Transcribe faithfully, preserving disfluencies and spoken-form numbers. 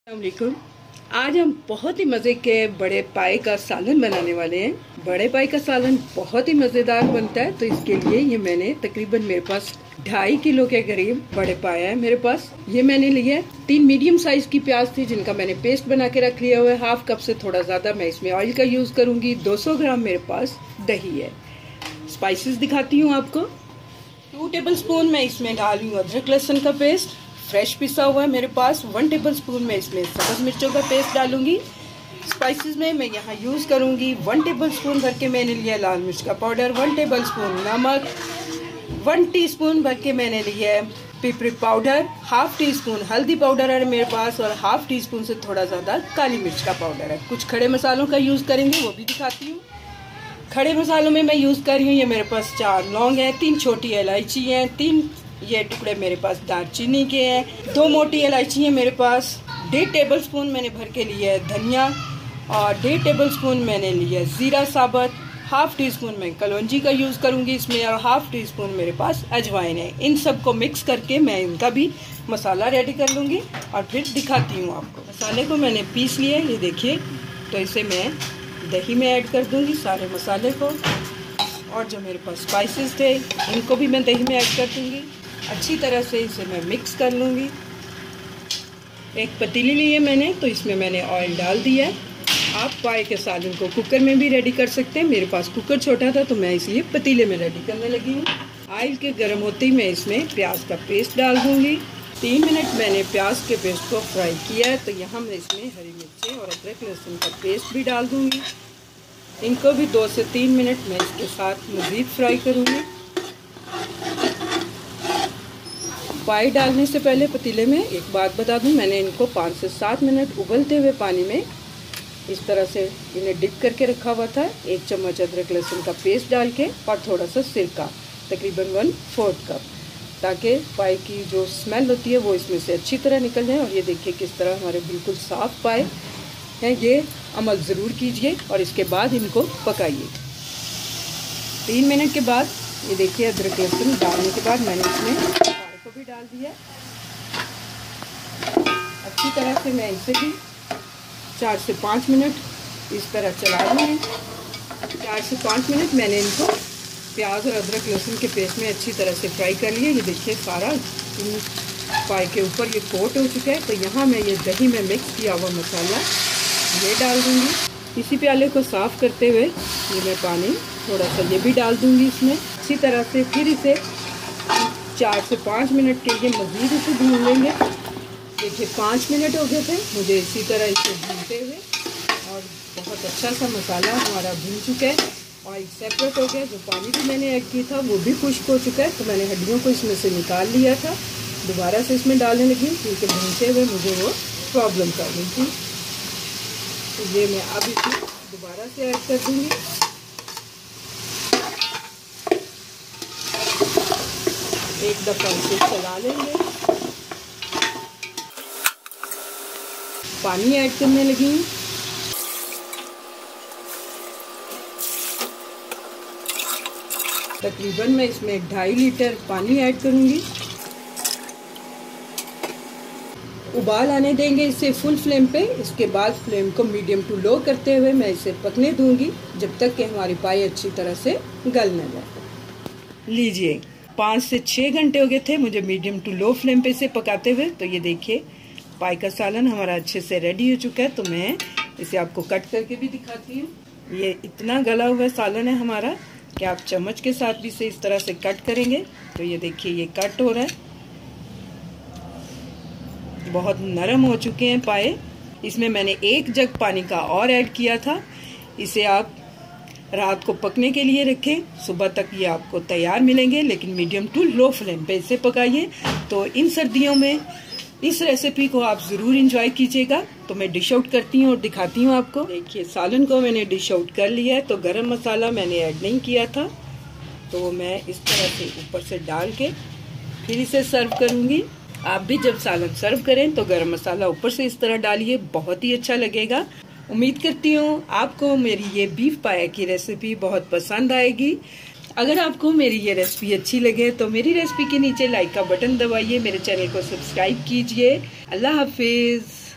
अस्सलामुअलैकुम। आज हम बहुत ही मज़े के बड़े पाए का सालन बनाने वाले हैं। बड़े पाए का सालन बहुत ही मज़ेदार बनता है, तो इसके लिए ये मैंने तकरीबन मेरे पास ढाई किलो के करीब बड़े पाया है मेरे पास। ये मैंने लिया है। तीन मीडियम साइज की प्याज थी जिनका मैंने पेस्ट बना के रख लिया हुआ है। हाफ कप से थोड़ा ज़्यादा मैं इसमें ऑयल का यूज़ करूँगी। दो सौ ग्राम मेरे पास दही है। स्पाइसेस दिखाती हूँ आपको। टू टेबल स्पून मैं इसमें डाल रही हूँ अदरक लहसुन का पेस्ट, फ्रेश पिसा हुआ है मेरे पास। वन टेबल स्पून मैं इसमें सब्ज़ मिर्चों का पेस्ट डालूंगी। स्पाइसेस में मैं यहाँ यूज़ करूँगी वन टेबल स्पून भर के मैंने लिया लाल मिर्च का पाउडर, वन टेबल स्पून नमक, वन टीस्पून भर के मैंने लिया है पिपरी पाउडर, हाफ टी स्पून हल्दी पाउडर है मेरे पास और हाफ टी स्पून से थोड़ा ज़्यादा काली मिर्च का पाउडर है। कुछ खड़े मसालों का यूज़ करेंगे, वो भी दिखाती हूँ। खड़े मसालों में मैं यूज़ कर रही हूँ, ये मेरे पास चार लौंग है, तीन छोटी इलायची हैं, तीन ये टुकड़े मेरे पास दालचीनी के हैं, दो मोटी इलायची है मेरे पास, डेढ़ टेबल स्पून मैंने भर के लिया है धनिया और डेढ़ टेबल स्पून मैंने लिया है ज़ीरा साबुत, हाफ टी स्पून मैं कलौंजी का यूज़ करूँगी इसमें और हाफ टी स्पून मेरे पास अजवाइन है। इन सब को मिक्स करके मैं इनका भी मसाला रेडी कर लूँगी और फिर दिखाती हूँ आपको। मसाले को मैंने पीस लिया है, ये देखिए। तो इसे मैं दही में ऐड कर दूँगी सारे मसाले को, और जो मेरे पास स्पाइसेस थे इनको भी मैं दही में ऐड कर दूँगी। अच्छी तरह से इसे मैं मिक्स कर लूँगी। एक पतीली ली है मैंने, तो इसमें मैंने ऑयल डाल दिया है। आप पाए के सालन को कुकर में भी रेडी कर सकते हैं। मेरे पास कुकर छोटा था तो मैं इसलिए पतीले में रेडी करने लगी हूँ। ऑयल के गर्म होते ही मैं इसमें प्याज का पेस्ट डाल दूँगी। तीन मिनट मैंने प्याज के पेस्ट को फ्राई किया है, तो यहाँ मैं इसमें हरी मिर्चें और अदरक लहसुन का पेस्ट भी डाल दूँगी। इनको भी दो से तीन मिनट मैं इसके साथ मज़ीद फ्राई करूँगी। पाए डालने से पहले पतीले में एक बात बता दूं, मैंने इनको पाँच से सात मिनट उबलते हुए पानी में इस तरह से इन्हें डिप करके रखा हुआ था। एक चम्मच अदरक लहसुन का पेस्ट डाल के और थोड़ा सा सिरका, तकरीबन वन फोर्थ कप, ताकि पाए की जो स्मेल होती है वो इसमें से अच्छी तरह निकल जाए। और ये देखिए किस तरह हमारे बिल्कुल साफ़ पाए हैं। ये अमल ज़रूर कीजिए और इसके बाद इनको पकाइए। तीन मिनट के बाद ये देखिए अदरक लहसुन डालने के बाद मैंने इसमें को भी डाल दिया। अच्छी तरह से मैं इसे भी चार से पाँच मिनट इस तरह चला रही हूँ। चार से पाँच मिनट मैंने इनको प्याज और अदरक लहसुन के पेस्ट में अच्छी तरह से फ्राई कर लिया। ये देखिए सारा पाए के ऊपर ये कोट हो चुका है। तो यहाँ मैं ये दही में मिक्स किया हुआ मसाला ये डाल दूँगी। इसी प्याले को साफ़ करते हुए ये मैं पानी थोड़ा सा ये भी डाल दूँगी इसमें। अच्छी तरह से फिर इसे चार से पाँच मिनट के लिए मज़ीद इसे भून लेंगे। देखिए पाँच मिनट हो गए थे मुझे इसी तरह इसे भूनते हुए, और बहुत अच्छा सा मसाला हमारा भून चुका है। ऑयल सेपरेट हो गया। जो पानी भी मैंने ऐड किया था वो भी खुश्क हो चुका है। तो मैंने हड्डियों को इसमें से निकाल लिया था, दोबारा से इसमें डालने लगी क्योंकि भूनते हुए मुझे वो प्रॉब्लम कर रही थी। तो ये मैं अब इसे दोबारा से ऐड कर दूँगी। एक दफ़ा इसे चला लेंगे। पानी ऐड करने लगी हूँ। तकरीबन मैं इसमें ढाई लीटर पानी ऐड करूँगी। उबाल आने देंगे इसे फुल फ्लेम पे। इसके बाद फ्लेम को मीडियम टू लो करते हुए मैं इसे पकने दूंगी जब तक कि हमारी पाए अच्छी तरह से गल न जाए। लीजिए पाँच से छः घंटे हो गए थे मुझे मीडियम टू लो फ्लेम पे इसे पकाते हुए। तो ये देखिए पाए का सालन हमारा अच्छे से रेडी हो चुका है। तो मैं इसे आपको कट करके भी दिखाती हूँ। ये इतना गला हुआ सालन है हमारा कि आप चम्मच के साथ भी इसे इस तरह से कट करेंगे तो ये देखिए ये कट हो रहा है। बहुत नरम हो चुके हैं पाए। इसमें मैंने एक जग पानी का और ऐड किया था। इसे आप रात को पकने के लिए रखें, सुबह तक ये आपको तैयार मिलेंगे, लेकिन मीडियम टू लो फ्लेम पे इसे पकाइए। तो इन सर्दियों में इस रेसिपी को आप ज़रूर इंजॉय कीजिएगा। तो मैं डिश आउट करती हूँ और दिखाती हूँ आपको। देखिए सालन को मैंने डिश आउट कर लिया है। तो गरम मसाला मैंने ऐड नहीं किया था, तो मैं इस तरह से ऊपर से डाल के फिर इसे सर्व करूँगी। आप भी जब सालन सर्व करें तो गरम मसाला ऊपर से इस तरह डालिए, बहुत ही अच्छा लगेगा। उम्मीद करती हूँ आपको मेरी ये बीफ पाया की रेसिपी बहुत पसंद आएगी। अगर आपको मेरी ये रेसिपी अच्छी लगे तो मेरी रेसिपी के नीचे लाइक का बटन दबाइए, मेरे चैनल को सब्सक्राइब कीजिए। अल्लाह हाफिज।